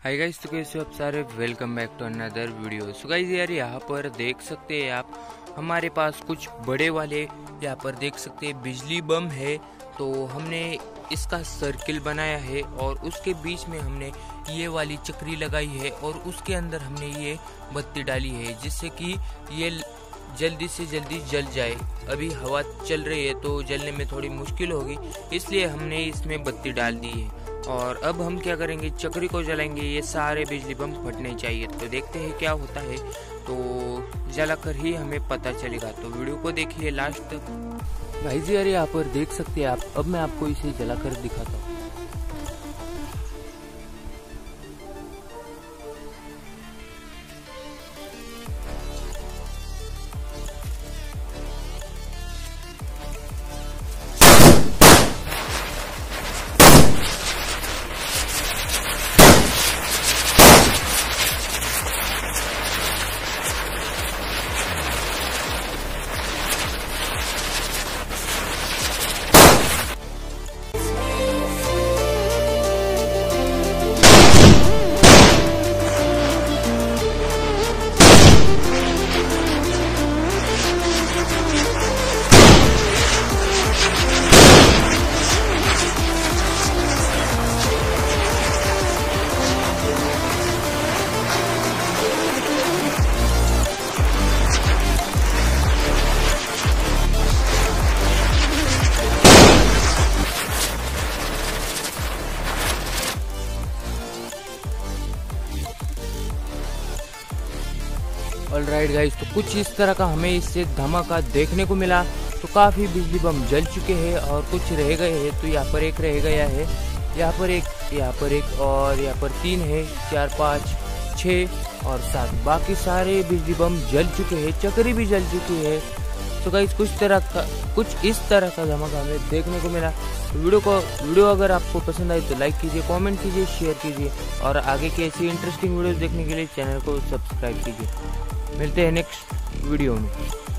Hi guys, तो कैसे हो आप सारे। Welcome back to another video. So guys यार, यहाँ पर देख सकते हैं आप, हमारे पास कुछ बड़े वाले यहाँ पर देख सकते हैं बिजली बम है। तो हमने इसका सर्किल बनाया है और उसके बीच में हमने ये वाली चक्री लगाई है और उसके अंदर हमने ये बत्ती डाली है, जिससे कि ये जल्दी से जल्दी जल जाए। अभी हवा चल रही है तो जलने में थोड़ी मुश्किल होगी, इसलिए हमने इसमें बत्ती डाल दी है। और अब हम क्या करेंगे, चक्री को जलाएंगे। ये सारे बिजली बम फटने चाहिए। तो देखते हैं क्या होता है, तो जलाकर ही हमें पता चलेगा। तो वीडियो को देखिए लास्ट तक। भाई जी यार, यहाँ पर देख सकते हैं आप। अब मैं आपको इसे जलाकर दिखाता हूँ। ऑलराइट गाइस, तो कुछ इस तरह का हमें इससे धमाका देखने को मिला। तो काफ़ी बिजली बम जल चुके हैं और कुछ रह गए हैं। तो यहाँ पर एक रह गया है, यहाँ पर एक और यहाँ पर 3 है, 4 5 6 और 7। बाकी सारे बिजली बम जल चुके हैं, चक्री भी जल चुकी है। तो गाइस कुछ इस तरह का धमाका हमें देखने को मिला। वीडियो अगर आपको पसंद आई तो लाइक कीजिए, कमेंट कीजिए, शेयर कीजिए और आगे की ऐसी इंटरेस्टिंग वीडियोस देखने के लिए चैनल को सब्सक्राइब कीजिए। मिलते हैं नेक्स्ट वीडियो में।